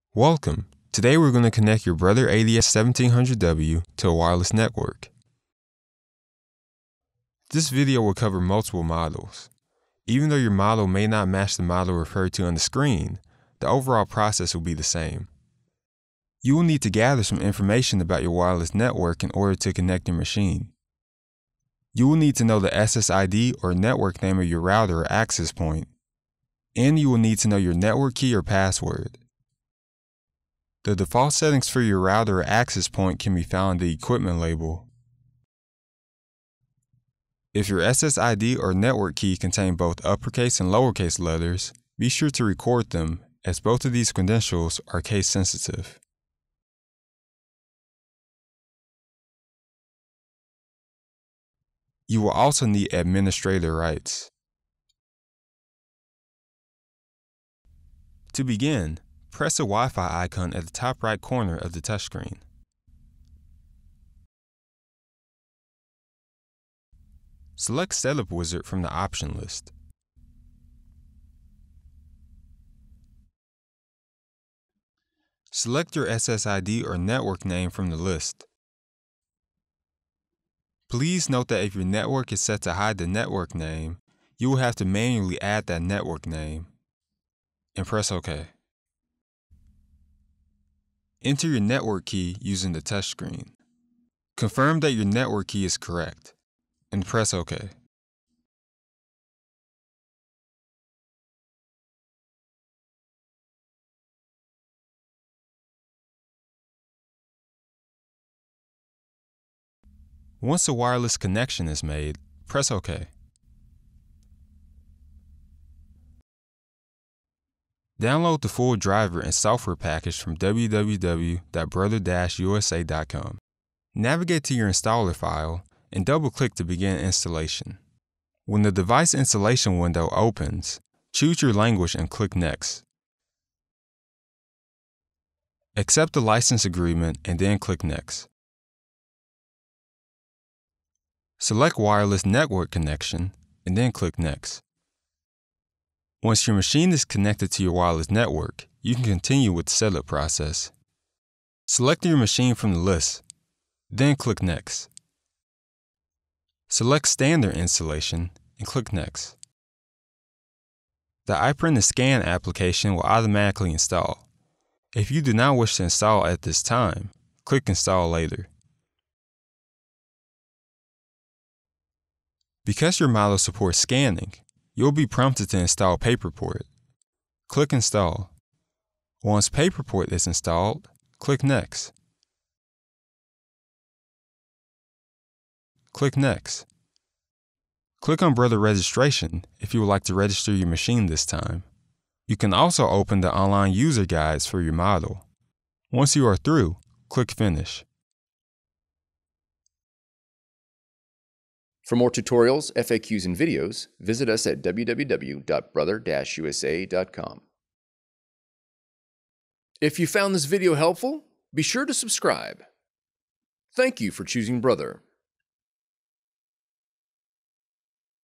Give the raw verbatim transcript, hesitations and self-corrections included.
Welcome! Today we're going to connect your Brother A D S seventeen hundred W to a wireless network. This video will cover multiple models. Even though your model may not match the model referred to on the screen, the overall process will be the same. You will need to gather some information about your wireless network in order to connect your machine. You will need to know the S S I D or network name of your router or access point, and you will need to know your network key or password. The default settings for your router or access point can be found in the equipment label. If your S S I D or network key contain both uppercase and lowercase letters, be sure to record them, as both of these credentials are case sensitive. You will also need administrator rights. To begin, press the Wi-Fi icon at the top right corner of the touchscreen. Select Setup Wizard from the option list. Select your S S I D or network name from the list. Please note that if your network is set to hide the network name, you will have to manually add that network name, and press OK. Enter your network key using the touchscreen. Confirm that your network key is correct, and press OK. Once a wireless connection is made, press OK. Download the full driver and software package from w w w dot brother dash u s a dot com. Navigate to your installer file and double-click to begin installation. When the device installation window opens, choose your language and click Next. Accept the license agreement and then click Next. Select Wireless Network Connection and then click Next. Once your machine is connected to your wireless network, you can continue with the setup process. Select your machine from the list, then click Next. Select Standard Installation and click Next. The iPrint and Scan application will automatically install. If you do not wish to install at this time, click Install later. Because your model supports scanning, you'll be prompted to install PaperPort. Click Install. Once PaperPort is installed, click Next. Click Next. Click on Brother Registration if you would like to register your machine this time. You can also open the online user guides for your model. Once you are through, click Finish. For more tutorials, F A Qs, and videos, visit us at w w w dot brother dash u s a dot com. If you found this video helpful, be sure to subscribe. Thank you for choosing Brother.